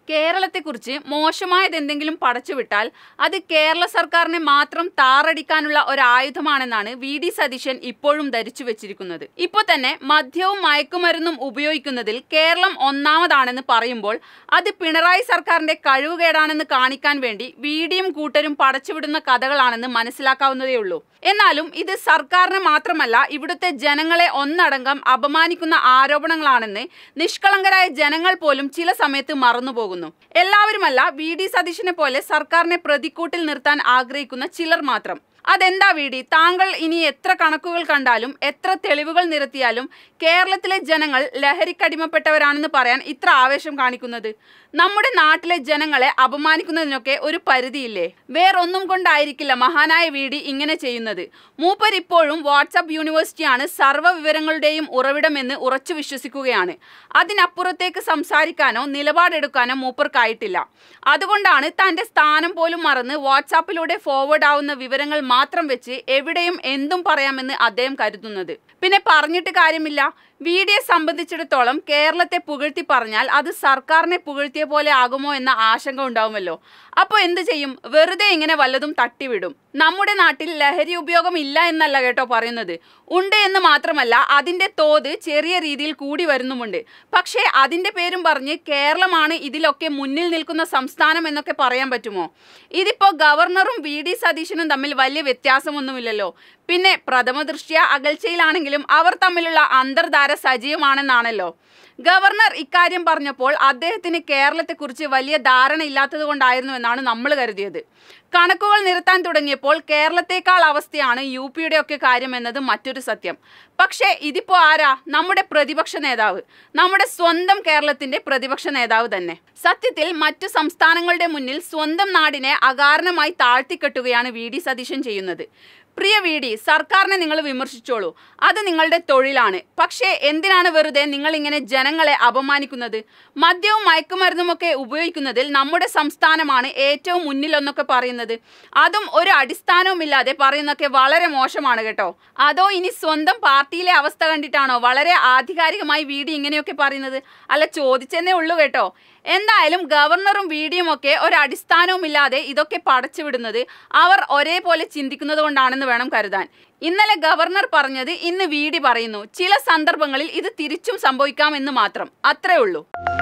കേരളത്തെക്കുറിച്ച് മോശമായതെന്തെങ്കിലും പടച്ചുവിട്ടാൽ അത് കേരള സർക്കാരിനെ മാത്രം താറടിക്കാനുള്ള ഒരു ആയുധമാണെന്നാണ് വി.ഡി. സതീശൻ ഇപ്പോഴും ധരിച്ചു വെച്ചിരിക്കുന്നത്. ഇപ്പോൾ തന്നെ മദ്യവും മയക്കുമരുന്നും ഉപയോഗിക്കുന്നതിൽ കേരളം ഒന്നാമതാണെന്ന് പറയുമ്പോൾ അത് പിണറായി സർക്കാരിന്റെ കഴിവുകേടാണെന്ന് കാണിക്കാൻ വേണ്ടി വി.ഡിയും കൂട്ടരും പടച്ചുവിടുന്ന കഥകളാണെന്ന് മനസ്സിലാക്കാവുന്നതേയുള്ളൂ. എന്നാലും ഇത് സർക്കാരിനെ മാത്രമല്ല ഇവിടുത്തെ ജനങ്ങളെ ഒന്നടങ്കം അപമാനിക്കുന്ന ആരോപണങ്ങളാണെന്ന് നിഷ്കളങ്കരായ ജനങ്ങൾ പോലും ചില സമയത്ത് മറന്നുപോകുന്നു. എല്ലാവരുമല്ല, വി.ഡി. സതീശനെ പോലെ സർക്കാരിനെ പ്രതിക്കൂട്ടിൽ നിർത്താൻ ആഗ്രഹിക്കുന്ന ചിലർ മാത്രം. അതെന്താ വി.ഡി, താങ്കൾ ഇനി എത്ര കണക്കുകൾ കണ്ടാലും എത്ര തെളിവുകൾ നിരത്തിയാലും കേരളത്തിലെ ജനങ്ങൾ ലഹരിക്കടിമപ്പെട്ടവരാണെന്ന് പറയാൻ ഇത്ര ആവേശം കാണിക്കുന്നത്? നമ്മുടെ നാട്ടിലെ ജനങ്ങളെ അപമാനിക്കുന്നതിനൊക്കെ ഒരു പരിധിയില്ലേ? വേറൊന്നും കൊണ്ടായിരിക്കില്ല മഹാനായ വി.ഡി ഇങ്ങനെ ചെയ്യുന്നത്. മൂപ്പർ ഇപ്പോഴും വാട്സാപ്പ് യൂണിവേഴ്സിറ്റിയാണ് സർവ്വ വിവരങ്ങളുടെയും ഉറവിടമെന്ന് ഉറച്ചു വിശ്വസിക്കുകയാണ്. അതിനപ്പുറത്തേക്ക് സംസാരിക്കാനോ നിലപാടെടുക്കാനോ മൂപ്പർക്കായിട്ടില്ല. അതുകൊണ്ടാണ് തൻ്റെ സ്ഥാനം പോലും മറന്ന് വാട്സാപ്പിലൂടെ ഫോർവേഡ് ആവുന്ന വിവരങ്ങൾ മാത്രം വെച്ച് എവിടെയും എന്തും പറയാമെന്ന് അദ്ദേഹം കരുതുന്നത്. പിന്നെ പറഞ്ഞിട്ട് കാര്യമില്ല. വി.ഡിയെ സംബന്ധിച്ചിടത്തോളം കേരളത്തെ പുകഴ്ത്തി പറഞ്ഞാൽ അത് സർക്കാരിനെ പുകഴ്ത്തിയ പോലെ ആകുമോ എന്ന ആശങ്ക ഉണ്ടാവുമല്ലോ. അപ്പോൾ എന്ത് ചെയ്യും? വെറുതെ ഇങ്ങനെ വല്ലതും തട്ടിവിടും. നമ്മുടെ നാട്ടിൽ ലഹരി ഉപയോഗം ഇല്ല എന്നല്ല കേട്ടോ പറയുന്നത്, ഉണ്ട് എന്ന് മാത്രമല്ല അതിൻ്റെ തോത് ചെറിയ രീതിയിൽ കൂടി വരുന്നുമുണ്ട്. പക്ഷേ അതിൻ്റെ പേരും പറഞ്ഞ് കേരളമാണ് ഇതിലൊക്കെ മുന്നിൽ നിൽക്കുന്ന സംസ്ഥാനം എന്നൊക്കെ പറയാൻ പറ്റുമോ? ഇതിപ്പോൾ ഗവർണറും വി.ഡി. സതീശനും തമ്മിൽ വലിയ വ്യത്യാസമൊന്നുമില്ലല്ലോ. പിന്നെ പ്രഥമ ദൃഷ്ട്യാ അകൽച്ചയിലാണെങ്കിലും അവർ തമ്മിലുള്ള അന്തർധാര സജീവമാണെന്നാണല്ലോ. ഗവർണർ ഇക്കാര്യം പറഞ്ഞപ്പോൾ അദ്ദേഹത്തിന് കേരളത്തെക്കുറിച്ച് വലിയ ധാരണയില്ലാത്തത് കൊണ്ടായിരുന്നു എന്നാണ് നമ്മൾ കരുതിയത്. കണക്കുകൾ നിരത്താൻ തുടങ്ങിയപ്പോൾ കേരളത്തെക്കാൾ അവസ്ഥയാണ് യു.പിയുടെ ഒക്കെ കാര്യം എന്നത് മറ്റൊരു സത്യം. പക്ഷേ ഇതിപ്പോൾ ആരാ? നമ്മുടെ പ്രതിപക്ഷ നേതാവ്, നമ്മുടെ സ്വന്തം കേരളത്തിന്റെ പ്രതിപക്ഷ നേതാവ് തന്നെ. സത്യത്തിൽ മറ്റു സംസ്ഥാനങ്ങളുടെ മുന്നിൽ സ്വന്തം നാടിനെ അകാരണമായി താഴ്ത്തിക്കെട്ടുകയാണ് വി.ഡി. സതീശൻ ചെയ്യുന്നത്. പ്രിയ വി.ഡി, സർക്കാരിനെ നിങ്ങൾ വിമർശിച്ചോളൂ, അത് നിങ്ങളുടെ തൊഴിലാണ്. പക്ഷേ എന്തിനാണ് വെറുതെ നിങ്ങൾ ഇങ്ങനെ ജനങ്ങളെ അപമാനിക്കുന്നത്? മദ്യവും മയക്കുമരുന്നുമൊക്കെ ഉപയോഗിക്കുന്നതിൽ നമ്മുടെ സംസ്ഥാനമാണ് ഏറ്റവും മുന്നിലെന്നൊക്കെ പറയുന്നത്, അതും ഒരു അടിസ്ഥാനവുമില്ലാതെ പറയുന്നതൊക്കെ വളരെ മോശമാണ് കേട്ടോ. അതോ ഇനി സ്വന്തം പാർട്ടിയിലെ അവസ്ഥ കണ്ടിട്ടാണോ വളരെ ആധികാരികമായി വി.ഡി ഇങ്ങനെയൊക്കെ പറയുന്നത്? അല്ല, ചോദിച്ചെന്നേ ഉള്ളൂ കേട്ടോ. എന്തായാലും ഗവർണറും വി.ഡിയും ഒക്കെ ഒരടിസ്ഥാനവുമില്ലാതെ ഇതൊക്കെ പടച്ചുവിടുന്നത് അവർ ഒരേപോലെ ചിന്തിക്കുന്നത് കൊണ്ടാണെന്ന് വേണം കരുതാൻ. ഇന്നലെ ഗവർണർ പറഞ്ഞത് ഇന്ന് വി.ഡി പറയുന്നു. ചില സന്ദർഭങ്ങളിൽ ഇത് തിരിച്ചും സംഭവിക്കാമെന്ന് മാത്രം, അത്രേ ഉള്ളൂ.